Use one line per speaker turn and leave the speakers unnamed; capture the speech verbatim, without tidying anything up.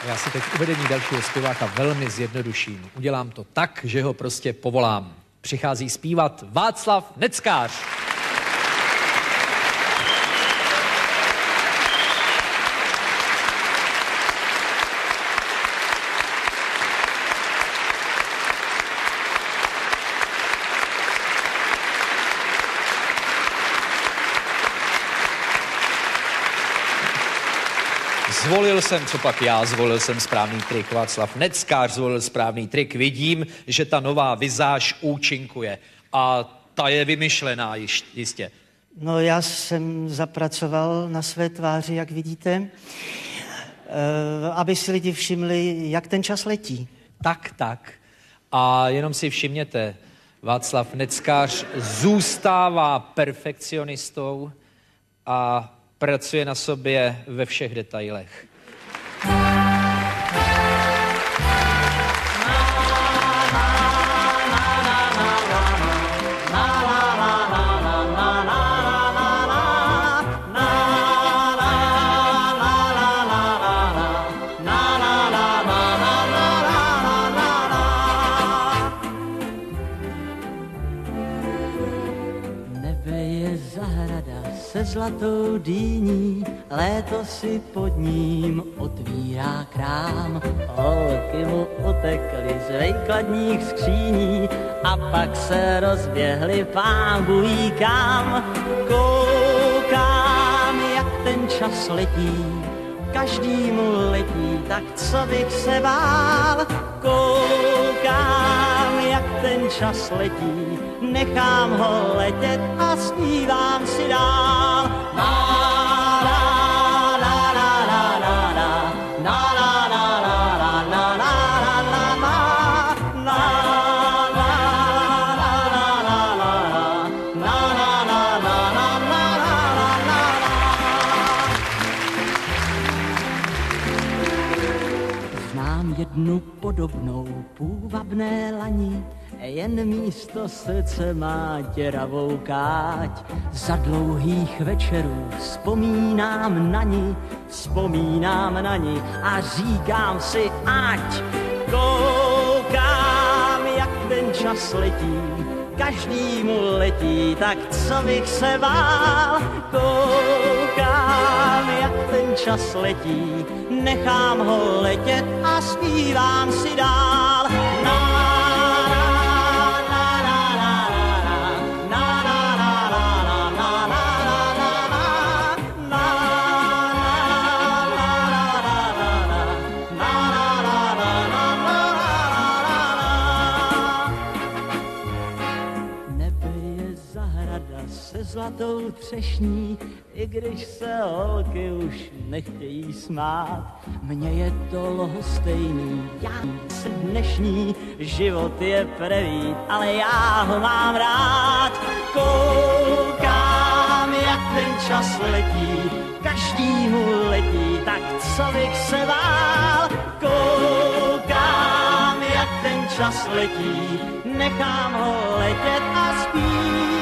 Já si teď uvedení dalšího zpěváka velmi zjednoduším. Udělám to tak, že ho prostě povolám. Přichází zpívat Václav Neckář. Zvolil jsem, co pak já, zvolil jsem správný trik. Václav Neckář zvolil správný trik. Vidím, že ta nová vizáž účinkuje. A ta je vymyšlená jistě.
No já jsem zapracoval na své tváři, jak vidíte, aby si lidi všimli, jak ten čas letí.
Tak, tak. A jenom si všimněte, Václav Neckář zůstává perfekcionistou a pracuje na sobě ve všech detailech.
Se zlatou dýní, léto si pod ním otvírá krám. Holky mu utekly z vejkladních skříní a pak se rozběhly pán bůh kam. Koukám, jak ten čas letí, každýmu letí, tak co bych se bál. Koukám, jak ten čas letí, nechám ho letět a zpívám si dál. La, la, la, la, la, la, la, la, la, la, la, la, la, la, znám jednu podobnou půvabné lani, jen místo srdce má děravou káť. Za dlouhých večerů vzpomínám na ní, vzpomínám na ní a říkám si ať. Koukám, jak ten čas letí, každýmu letí, tak co bych se bál. Koukám, jak ten čas letí, nechám ho letět a zpívám si dál. Na, zlatou třešní, i když se holky už nechtějí smát. Mně je to lhostejný, já jsem dnešní, život je prevít, ale já ho mám rád. Koukám, jak ten čas letí, každýmu letí, tak co bych se bál. Koukám, jak ten čas letí, nechám ho letět a spít.